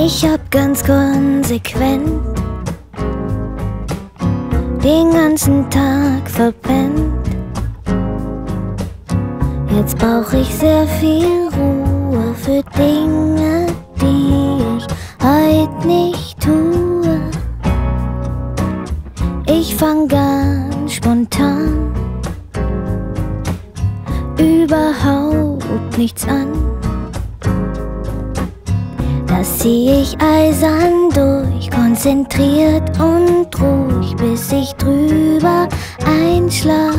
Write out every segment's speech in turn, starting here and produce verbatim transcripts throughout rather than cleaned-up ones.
Ich hab ganz konsequent den ganzen Tag verpennt. Jetzt brauch ich sehr viel Ruhe für Dinge, die ich heut nicht tue. Ich fang ganz spontan überhaupt nichts an. Das zieh ich eisern durch, konzentriert und ruhig, bis ich drüber einschlaf.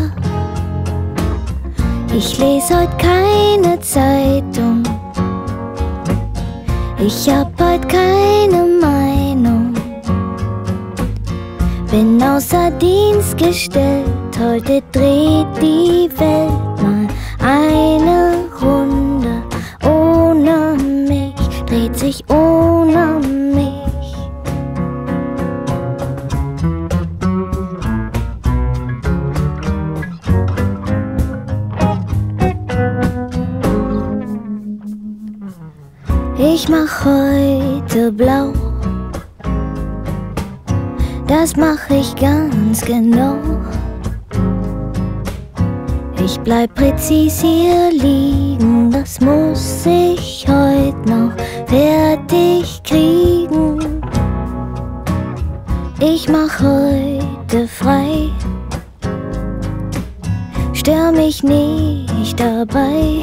Ich les heut keine Zeitung, ich hab heut keine Meinung. Bin außer Dienst gestellt, heute dreht die Welt mal eine Runde ohne mich, dreht sich ohne mich. Ich mach heute blau, das mach ich ganz genau. Ich bleib präzis hier liegen, das muss ich heut noch fertig kriegen. Ich mach heute frei, stör mich nicht dabei.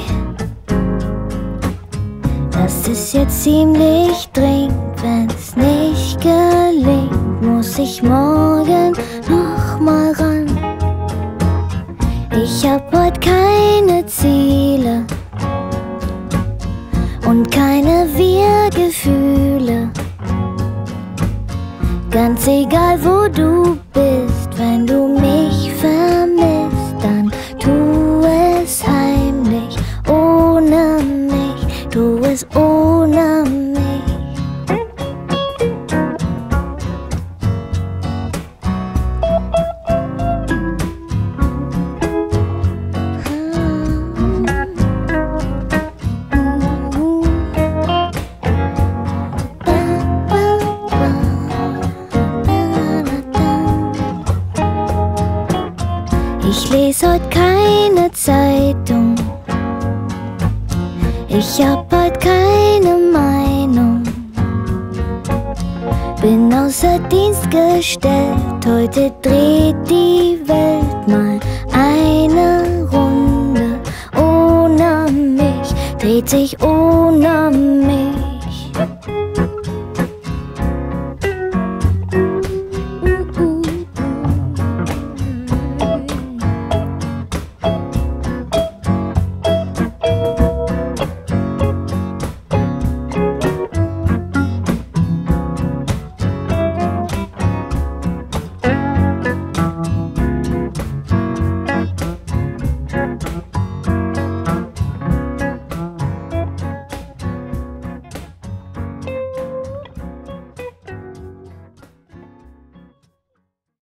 Das ist jetzt ziemlich dringend, wenn's nicht gelingt, muss ich morgen noch mal ran. Ich hab heut keine Ziele und keine Wir-Gefühle. Ganz egal wo du bist, wenn du mich vermisst, dann tu es heimlich ohne mich, tu es ohne mich. Ich les heut keine Zeitung, ich hab heut keine Meinung. Bin außer Dienst gestellt, heute dreht die Welt mal eine Runde ohne mich, dreht sich ohne mich.